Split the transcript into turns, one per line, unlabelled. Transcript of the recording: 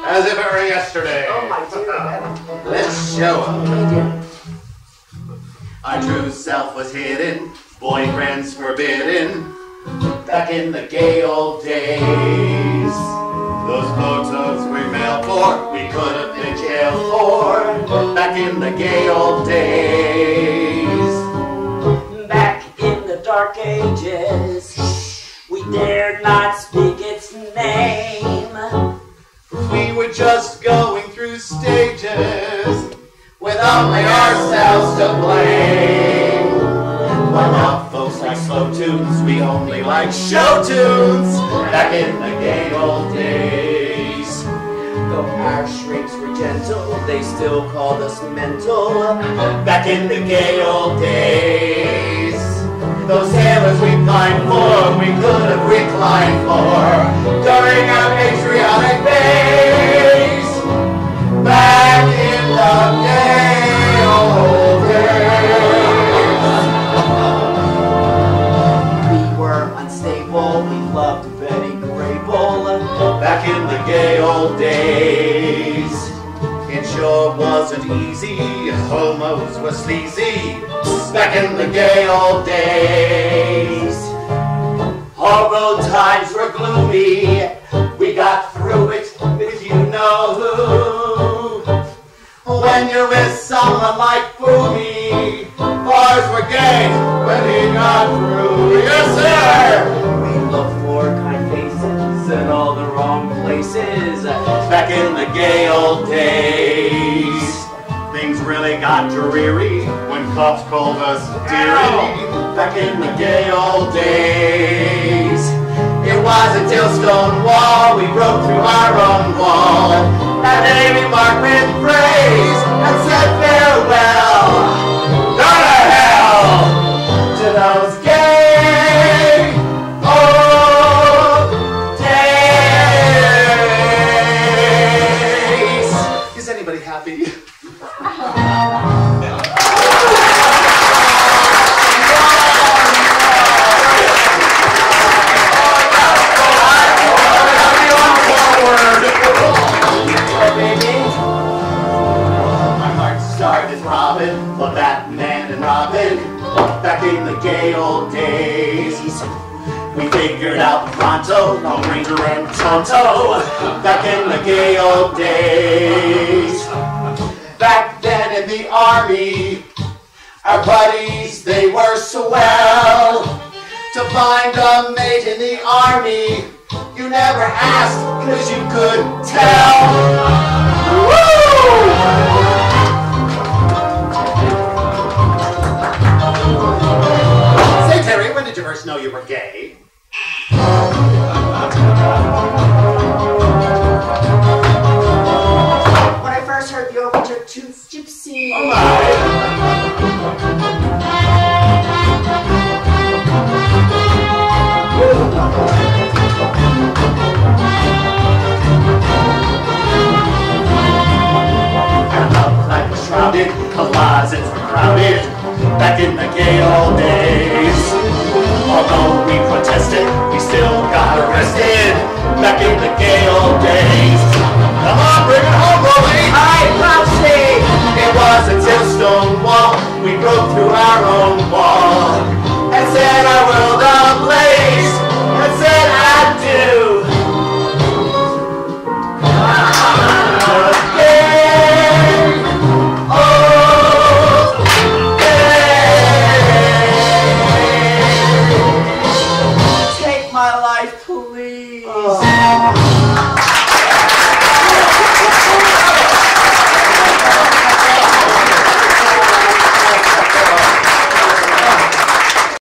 As if it were yesterday.
Oh, my dear.
Let's show 'em. Our true self was hidden, boyfriends forbidden, back in the gay old days. Those photos we mailed for, we could have been jailed for, back in the gay old days.
Back in the dark ages, we dared not speak its name.
We were just going through stages, with only ourselves to blame. But now folks like slow tunes, we only like show tunes, back in the gay old days.
Though our shrieks were gentle, they still called us mental,
back in the gay old days. Those sailors we pined for, we could have reclined for, during our patriotic days, back in the gay old days.
we were unstable, we loved Betty Grable,
Back in the gay old days. It sure wasn't easy, homos were sleazy, back in the gay old days.
All road times were gloomy, we got through it with you know who.
When you're with someone like Boomie, bars were gay when he got through. Yes, sir!
We looked for kind faces in all the wrong places,
Back in the gay old days. Things really got dreary when cops called us dearie. Back in the gay old days. It was until Stonewall we broke through our own wall. That day we marked with praise and said farewell. Go to hell to those gay old days. Is anybody happy? My heart started throbbing for Batman and Robin, back in the gay old days. We figured out pronto, Lone Ranger and Tonto, back in the gay old days. Back then in the army, our buddies, they were swell. To find a mate in the army, you never asked, cause you could tell. Woo! Say, Terry, when did you first know you were gay?